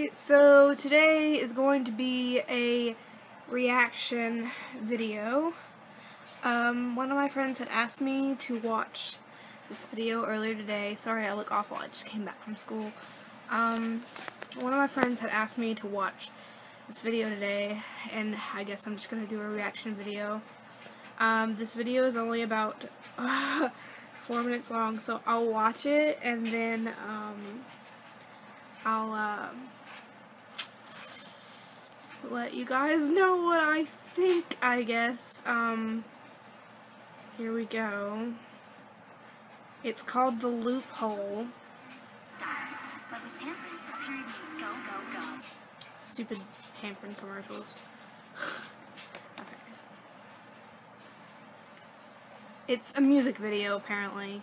Alright, so today is going to be a reaction video. One of my friends had asked me to watch this video earlier today. Sorry, I look awful. I just came back from school. One of my friends had asked me to watch this video today, and I guess I'm just going to do a reaction video. This video is only about 4 minutes long, so I'll watch it, and then, I'll let you guys know what I think, I guess. Here we go. It's called The Loophole. But with pampering, a period means go, go, go. Stupid pampering commercials. Okay. It's a music video, apparently.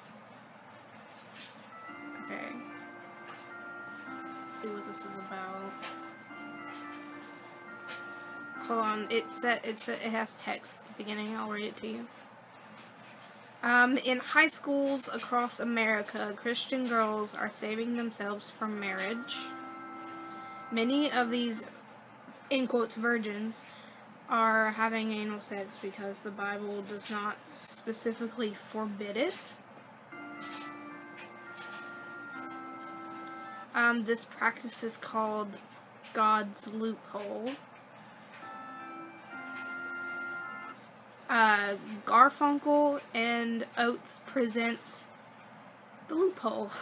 Okay. Let's see what this is about. Hold on, it has text at the beginning. I'll read it to you. In high schools across America, Christian girls are saving themselves from marriage. Many of these, in quotes, virgins are having anal sex because the Bible does not specifically forbid it. This practice is called God's loophole. Garfunkel and Oates presents The Loophole.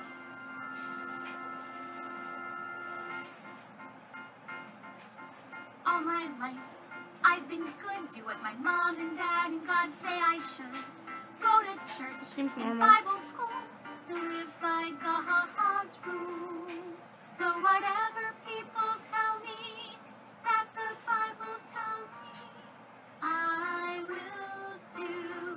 All my life, I've been good, do what my mom and dad and God say I should. Go to church Seems normal. and Bible school to live by God's rule. So whatever people tell me that the Bible tells me, I will do.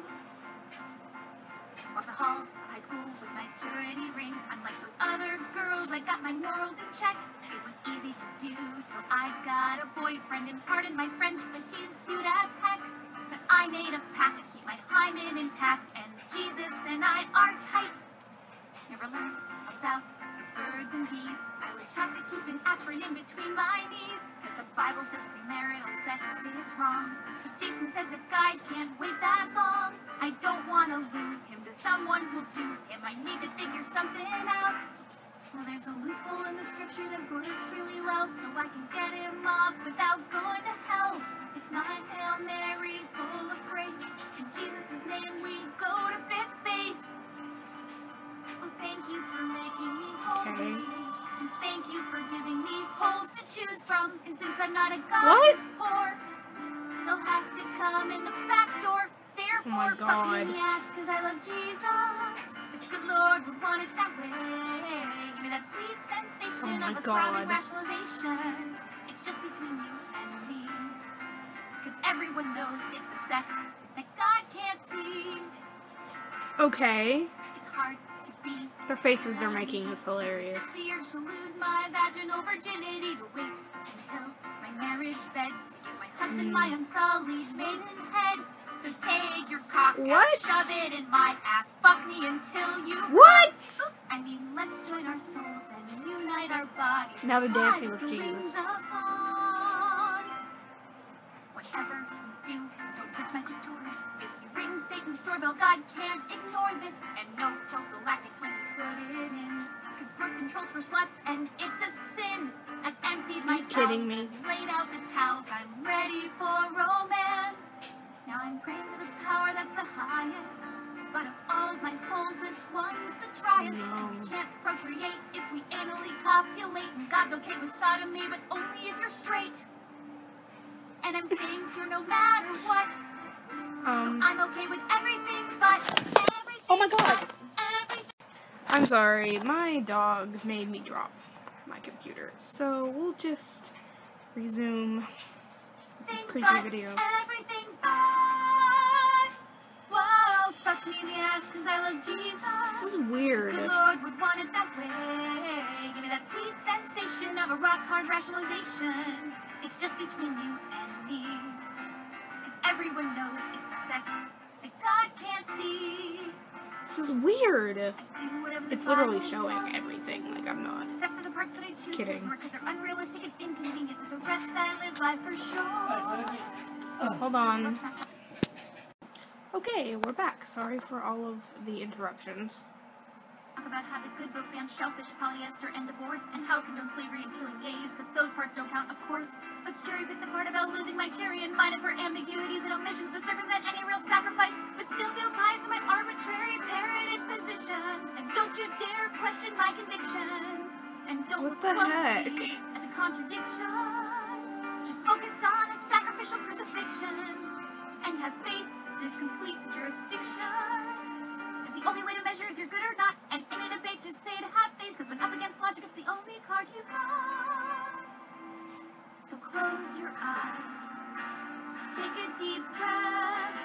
Walk the halls of high school with my purity ring. Unlike those other girls, I got my morals in check. It was easy to do till I got a boyfriend. And pardon my French, but he's cute as heck. But I made a pact to keep my hymen intact, and Jesus and I are tight. Never learned about the birds and bees. I was taught to keep an aspirin in between my knees, cause the Bible says premarital sex is wrong. But Jason says that guys can't wait that long. I don't want to lose him to someone who'll do him. I need to figure something out. Well, there's a loophole in the scripture that works really well, so I can get him off without going to hell. It's my Hail Mary, full of grace. In Jesus' name we go to fifth base. Well, thank you for making me holy. Okay. And thank you for giving me holes to choose from. And since I'm not a god who's poor, they'll have to come in the back door. Therefore, fuck me in the ass, cause I love Jesus. The good Lord would want it that way. Give me that sweet sensation of a throbbing rationalization. It's just between you and me. Cause everyone knows it's the sex that God can't see. Okay. It's hard to be. Their faces they're making is hilarious. It's the urge to lose my vaginal virginity, to wait until my marriage bed to give my husband my unsullied maidenhead. So take your cock out, shove it in my ass, fuck me until you What? Oops, I mean, let's join our souls and unite our bodies. Now they're dancing with Jesus. Whatever you do, don't touch my clitoris. If you ring Satan's doorbell, God can't ignore this. And no prophylactics when you put it in. Cause birth control's for sluts and it's a sin. I've emptied my kidding me? Laid out the towels, I'm ready for romance. Now I'm praying to the power that's the highest. But of all of my holes, this one's the driest. No. And we can't procreate if we anally copulate. And God's okay with sodomy, but only if you're straight. And I'm staying pure no matter what. So I'm okay with everything but everything. Oh my God. Everything. I'm sorry, my dog made me drop my computer. So we'll just resume this creepy video. Everything but. Whoa, fuck me in the ass cause I love Jesus. This is weird. The Lord would want it that way. Give me that sweet sensation of a rock hard rationalization. It's just between you and me. Cause everyone knows it's the sex that God can't see. This is weird. I do whatever the It's literally Bible showing tells me. everything. Like, I'm not. Except for the works, but I choose Kidding. to ignore because they're unrealistic and inconvenient. For the rest, I live life for sure. Hold on. Okay, we're back. Sorry for all of the interruptions. Talk about how the good book bans shellfish, polyester, and divorce, and how it condones slavery and killing gays, because those parts don't count, of course. Let's cherry pick the part about losing my cherry and mine, and for ambiguities and omissions to circumvent any real sacrifice, but still feel biased in my arbitrary parroted positions. And don't you dare question my convictions, and don't look closely at the contradictions. Just focus on a sacrificial crucifixion, and have faith in its complete jurisdiction. The only way to measure if you're good or not, and in a debate just say to have faith, because when up against logic it's the only card you got. So close your eyes, take a deep breath,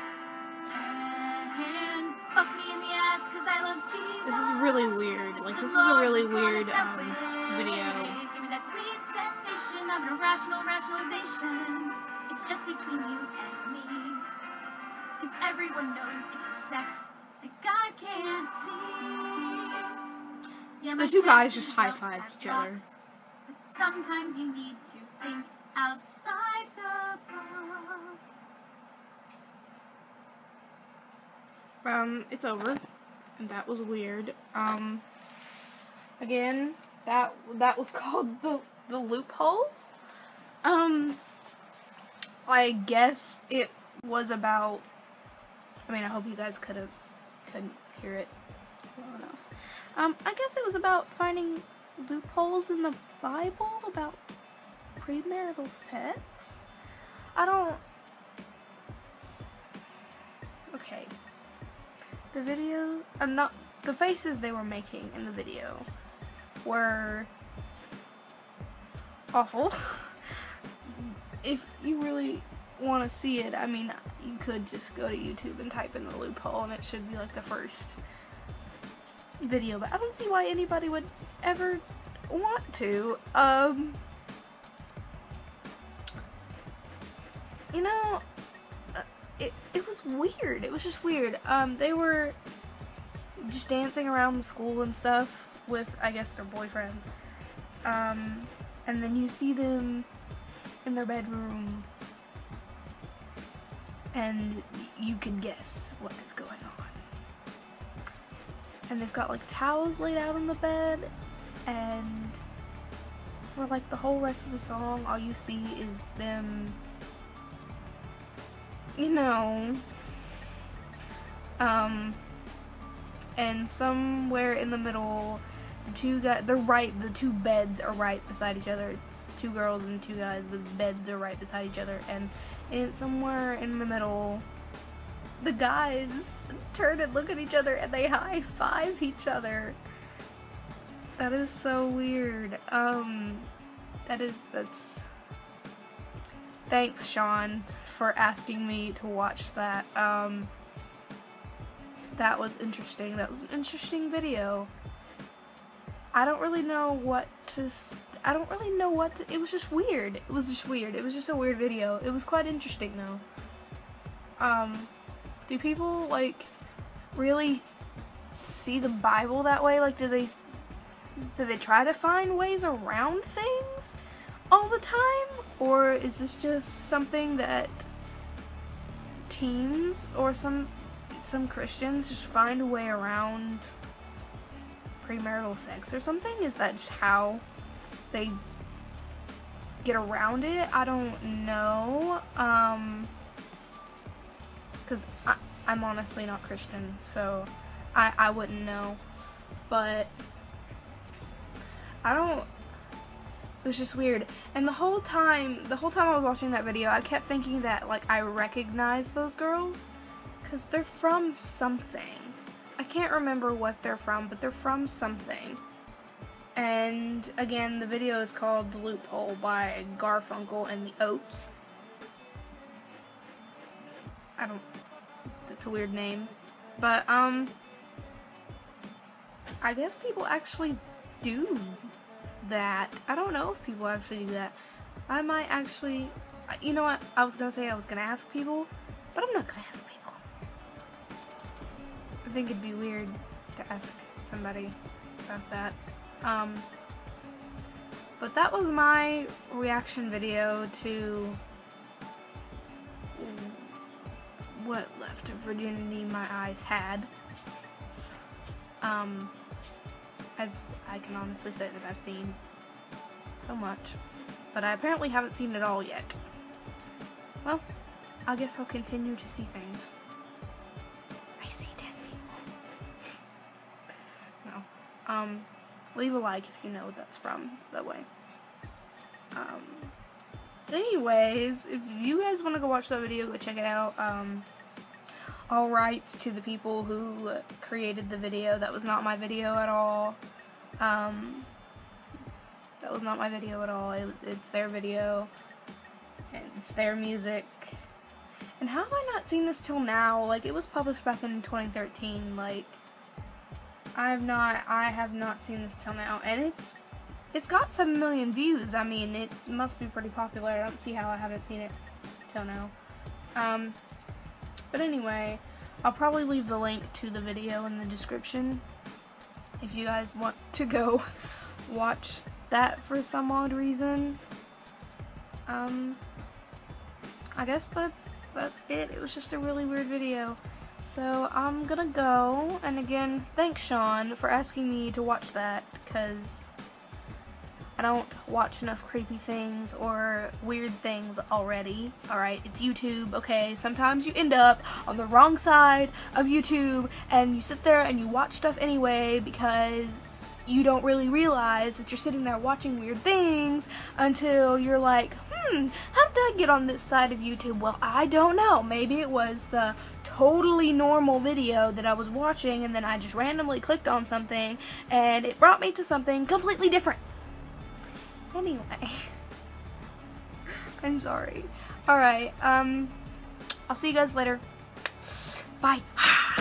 and fuck me in the ass because I love Jesus. This is really weird. Like, this is a really weird video. Give me that sweet sensation of an irrational rationalization. It's just between you and me, because everyone knows it's the sex that God can't see. Yeah, the two guys just high-fived each other. But sometimes you need to think outside the box. It's over. And that was weird. Again, that was called the Loophole. I guess it was about, I mean, I hope you guys couldn't hear it well enough. I guess it was about finding loopholes in the Bible about premarital sex. Okay. The video, the faces they were making in the video were awful. If you really want to see it, I mean, you could just go to YouTube and type in the Loophole and it should be like the first video, but I don't see why anybody would ever want to. You know, it was weird. It was just weird. They were just dancing around the school and stuff with, I guess, their boyfriends. And then you see them in their bedroom and you can guess what is going on. And they've got like towels laid out on the bed, and for like the whole rest of the song all you see is them, you know, and somewhere in the middle the two beds are right beside each other. It's two girls and two guys. The beds are right beside each other, and somewhere in the middle the guys turn and look at each other and they high-five each other. That is so weird. That's thanks, Sean, for asking me to watch that. That was interesting. That was an interesting video. I don't really know what to, it was just weird. It was just weird. It was just a weird video. It was quite interesting though. Do people, like, really see the Bible that way? Like, do they try to find ways around things all the time? Or is this just something that teens or some Christians just find a way around premarital sex or something? Is that just how they get around it? I don't know. Because I'm honestly not Christian, so I wouldn't know. But it was just weird. And the whole time I was watching that video, I kept thinking that, like, I recognized those girls because they're from something. I can't remember what they're from, but they're from something. And again, the video is called The Loophole by Garfunkel and the Oats. That's a weird name. But, I guess people actually do that. I don't know if people actually do that. I might actually, you know what, I was gonna say I was gonna ask people, but I'm not gonna ask people. I think it'd be weird to ask somebody about that. But that was my reaction video to what left of virginity my eyes had. I can honestly say that I've seen so much, but I apparently haven't seen it all yet. Well, I guess I'll continue to see things. I see dead people. No. Leave a like if you know what that's from, that way. Anyways, if you guys want to go watch that video, go check it out. All rights to the people who created the video. That was not my video at all. That was not my video at all. It's their video. And it's their music. And how have I not seen this till now? Like, it was published back in 2013. Like, I have not seen this till now. And it's got 7 million views. I mean, it must be pretty popular. I don't see how I haven't seen it till now. But anyway, I'll probably leave the link to the video in the description if you guys want to go watch that for some odd reason. I guess that's it. It was just a really weird video. So I'm gonna go, and again, thanks Sean for asking me to watch that, because I don't watch enough creepy things or weird things already. Alright, it's YouTube, okay? Sometimes you end up on the wrong side of YouTube and you sit there and you watch stuff anyway because you don't really realize that you're sitting there watching weird things until you're like, how did I get on this side of YouTube? Well, I don't know. Maybe it was the totally normal video that I was watching and then I just randomly clicked on something and it brought me to something completely different. Anyway, I'm sorry. Alright, I'll see you guys later. Bye.